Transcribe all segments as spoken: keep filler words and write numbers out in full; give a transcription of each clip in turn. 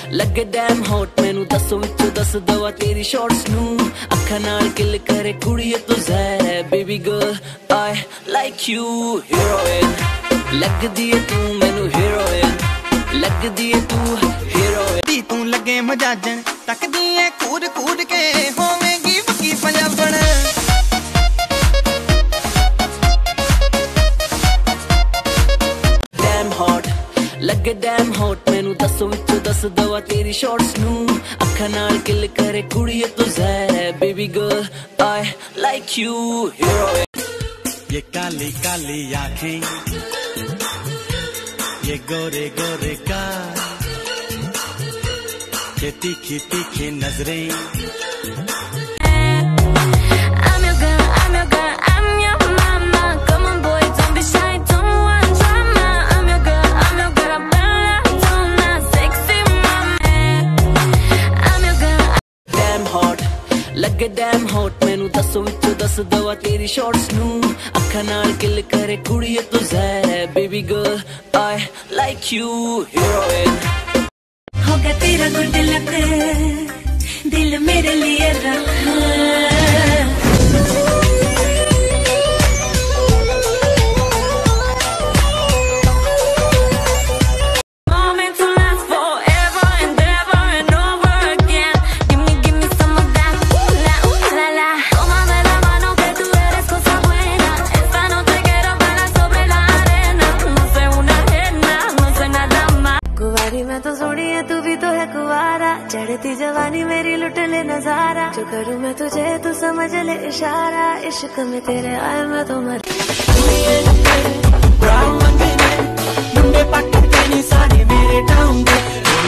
लगे damn hot मैनू दसो विचों दस दवा तेरी शॉर्ट्स नू अखां नाल किल करे कुड़िए तू ज़हर है baby girl I like you heroine लगदी है तू मैनू हीरोइन लगदी है तू हीरोइन तू लगे मजाजन तकदी है कूद कूद के होवेगी वकी पंजाबण डैम हॉट लगे डैम हॉट मैनू दसो विचों दस दवा तेरी शॉर्ट्स नू अखां नाल किल करे कुड़िए तू ज़हर है baby girl I like you heroine ये काली काली आँखें ये गोरे गोरे का ये तीखी तीखी नजरें लगे डैम हॉट मैनू दसो विचों दस दवा तेरी शॉर्ट्स नू अखां नाल किल करे कुड़िए तू ज़हर है baby girl I like you heroine होगा तेरा गुड लक दिल मेरे लिए रखा चढ़ती जवानी मेरी लुट ले नजारा जो करूँ मैं तुझे तू समझ ले इशारा इश्क में तेरे आए मैं तो मर मुंडे पटके नी सारे मेरे टाउन दे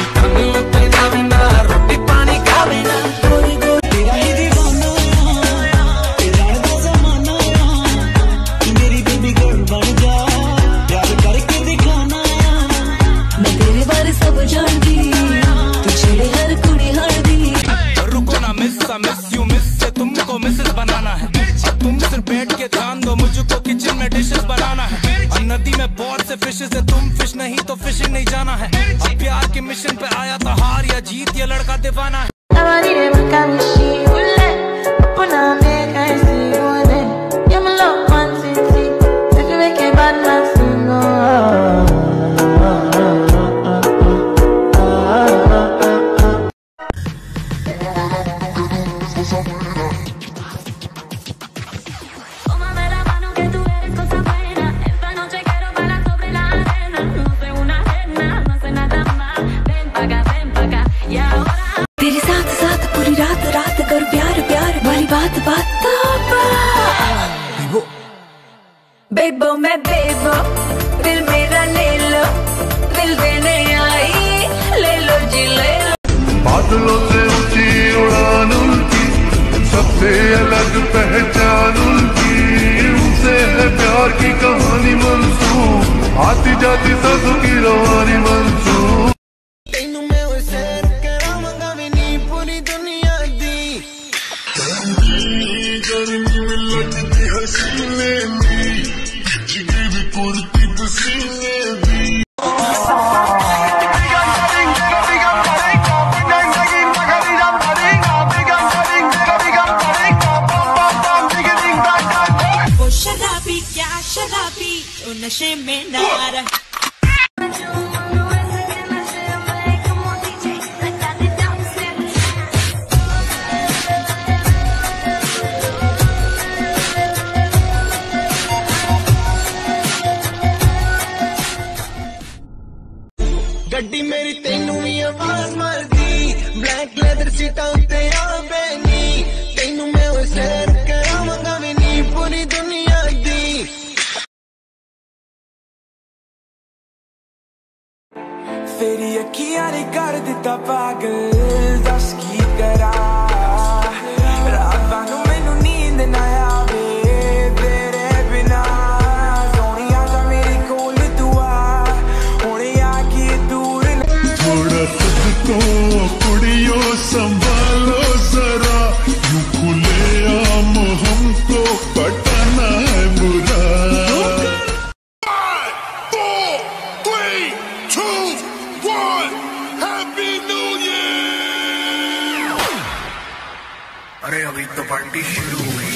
रोटी पानी खावे ना तेरा ही दीवाना तेरा दा ज़माना मेरी बेबी गर्ल बन जा प्यार करके दिखाना मैं तेरे बारे सब जानती मिस यू मिस से तुमको मिसेस बनाना है तुम सिर्फ बैठ के ध्यान दो मुझको किचन में डिशेस बनाना है और नदी में बहुत से फिशेस है तुम फिश नहीं तो फिशिंग नहीं जाना है अब प्यार के मिशन पे आया था हार या जीत ये लड़का दीवाना है तेरे साथ साथ पूरी रात रात कर प्यार प्यार वाली बात बात बेबो मैं बेबो दिल मेरा ले लो दिल देने आई ले लो जी ले लो बादलों से ऊंची उड़ान उनकी सबसे अलग पहचान उनकी उनसे है प्यार की कहानी मंसूब आती जाती सद की रवानी मंसूब शराबी क्या शराबी ओ नशे में नारा गड्डी मेरी तेनू भी आवाज मारदी ब्लैक लेदर सीटा उत्ते आ बैनी तेनू मैं ओ सैर करावांगा भी नी पूरी दुनिया दी तेरी अखियां ने कर दिता पागल दस की करा रातां नू मैनू नींद ना आवे तेरे बिना सोनिया जा मेरी कोल तू आ हुणे आके दूर थोड़ा खुद को कुड़ियों संभालो जरा यूं खुले आम हमको पटाना है बुरा five, four, three, two, one happy new year. अरे अभी तो पार्टी शुरू हुई।